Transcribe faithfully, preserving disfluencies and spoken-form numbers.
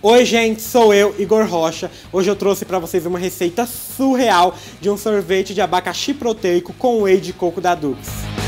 Oi gente, sou eu, Igor Rocha. Hoje eu trouxe pra vocês uma receita surreal de um sorvete de abacaxi proteico com whey de coco da Dux.